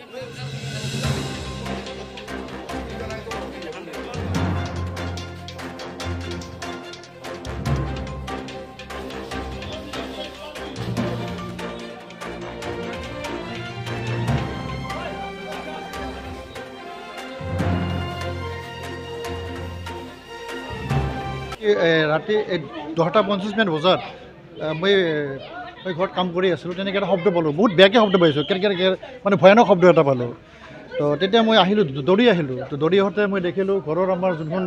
ৰাতি 10:50 বজাত মই ঘৰত কাম কৰি আছিলোঁ, তেনেকৈ এটা শব্দ পালোঁ, বহুত বেয়াকৈ শব্দ পাইছোঁ, কেনেকৈ মানে ভয়ানক শব্দ এটা পালোঁ। তো তেতিয়া মই আহিলোঁ, দৌৰি আহিলোঁ। তো দৌৰি আহোঁতে মই দেখিলোঁ ঘৰৰ আমাৰ যোনখন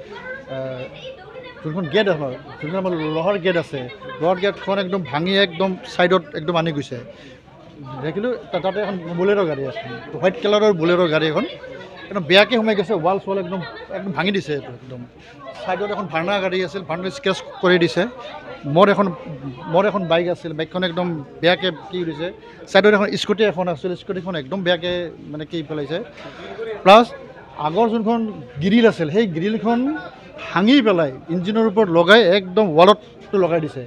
গেট আছে, যোনখন আমাৰ লোহাৰ গেট আছে, লোহাৰ গেটখন একদম ভাঙি একদম ছাইডত একদম আনি গৈছে। দেখিলোঁ তাতে এখন বলেৰ' গাড়ী আছে, হোৱাইট কালাৰৰ বলেৰ' গাড়ী এখন একদম বেয়াকৈ সোমাই গৈছে, ৱাল চোৱাল একদম ভাঙি দিছে। এইটো একদম ছাইডত এখন ভাৰ্না গাড়ী আছিল, ভাৰ্না স্কেচ কৰি দিছে। মোৰ এখন বাইক আছিল, বাইকখন একদম বেয়াকৈ কি দিছে। ছাইডত এখন স্কুটি এখন আছিল, স্কুটিখন একদম বেয়াকৈ মানে কি পেলাইছে। প্লাছ আগৰ যোনখন গ্ৰিল আছিল, সেই গ্ৰিলখন ভাঙি পেলাই ইঞ্জিনৰ ওপৰত লগাই একদম ৱালতটো লগাই দিছে।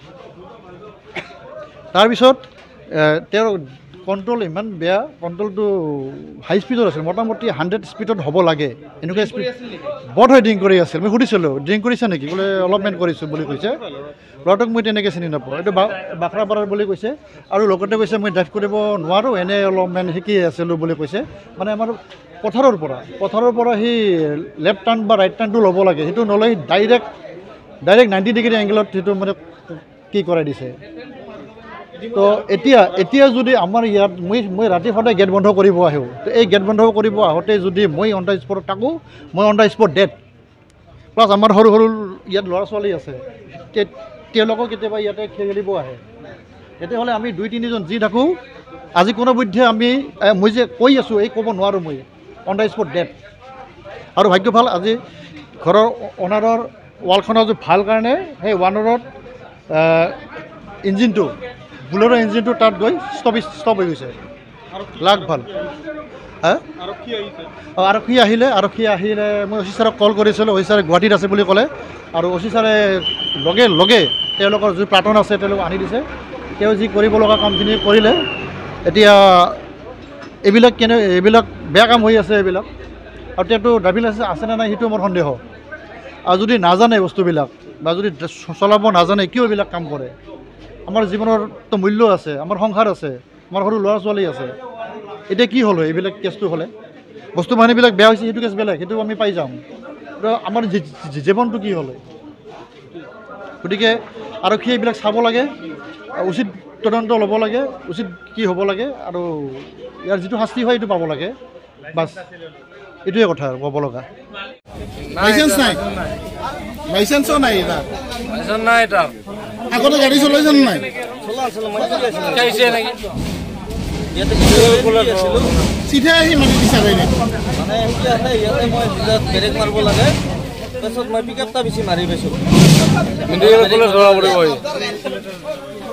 তাৰপিছত তেওঁৰ কণ্ট্ৰল ইমান বেয়া, কণ্ট্ৰলটো হাই স্পীডত আছিল, মোটামুটি 100 স্পীডত হ'ব লাগে, এনেকুৱা স্পীড বৰ হয় ড্ৰিংক কৰি আছিল। মই সুধিছিলোঁ ড্ৰিংক কৰিছে নেকি, বোলে অলপমান কৰিছোঁ বুলি কৈছে। ল'ৰাটোক মই তেনেকৈ চিনি নাপাওঁ, এইটো বাখৰাপাৰাৰ বুলি কৈছে। আৰু লগতে কৈছে মই ড্ৰাইভ কৰিব নোৱাৰোঁ, এনেই অলপমান শিকি আছিলোঁ বুলি কৈছে। মানে আমাৰ পথাৰৰ পৰা সি লেফ্ট টাৰ্ণ বা ৰাইট টাৰ্ণটো ল'ব লাগে, সেইটো নলৈ ডাইৰেক্ট 90 ডিগ্ৰী এংগেলত সেইটো মানে কি কৰাই দিছে। তো এতিয়া যদি আমাৰ ইয়াত মই ৰাতি সদায় গেট বন্ধ কৰিব আহোঁ, তো এই গেট বন্ধ কৰিব আহোঁতে যদি মই অন দ্য স্পটত থাকোঁ, মই on the spot dead. Plus আমাৰ সৰু ইয়াত ল'ৰা ছোৱালী আছে, তেওঁলোকক কেতিয়াবা ইয়াতে খেলিব আহে। তেতিয়াহ'লে আমি 2-3জন যি থাকোঁ, আজি কোনো বিধে মই যে কৈ আছোঁ এই ক'ব নোৱাৰোঁ, মই অন দ্য স্পট ডেড। আৰু ভাগ্য ভাল আজি ঘৰৰ অনাৰৰ ৱালখনৰ যে ভাল কাৰণে সেই ৱানাৰত ইঞ্জিনটো বুলেৰ' ইঞ্জিনটো তাত গৈ ষ্টপ হৈ গৈছে। লাগ ভাল। আৰক্ষী আহিলে মই অচি ছাৰক কল কৰিছিলোঁ, অচি ছাৰে গুৱাহাটীত আছে বুলি ক'লে। আৰু অচি ছাৰে লগে তেওঁলোকৰ যি প্ৰাৰ্থন আছে তেওঁলোকক আনি দিছে। তেওঁ যি কৰিব লগা কামখিনি কৰিলে। এতিয়া এইবিলাক বেয়া কাম হৈ আছে এইবিলাক। আৰু তেওঁতো ড্ৰাইভিং লাইচেঞ্চ আছেনে নাই সেইটো মোৰ সন্দেহ। আৰু যদি নাজানে বস্তুবিলাক বা যদি চলাব নাজানে কিয় এইবিলাক কাম কৰে। আমাৰ জীৱনৰতো মূল্য আছে, আমাৰ সংসাৰ আছে, আমাৰ সৰু ল'ৰা ছোৱালী আছে। এতিয়া কি হ'ল এইবিলাক কেছটো হ'লে বস্তু বাহিনীবিলাক বেয়া হৈছে, সেইটো কেছ বেলেগ, সেইটো আমি পাই যাম। আমাৰ জীৱনটো কি হ'লে, গতিকে আৰক্ষীয়ে এইবিলাক চাব লাগে, উচিত তদন্ত ল'ব লাগে, উচিত কি হ'ব লাগে, আৰু ইয়াৰ যিটো শাস্তি হয় এইটো পাব লাগে। বাছ এইটোৱে কথা আৰু ক'ব লগা। লাইচেন্স নাই, লাইচেন্সও নাই, আগতে গাড়ী চলাইছে নাই? চিধা আহি মাতি বিচাৰে ব্ৰেক মাৰিব লাগে, তাৰপিছত মই পিক আপটা বেছি মাৰি পাইছোঁ।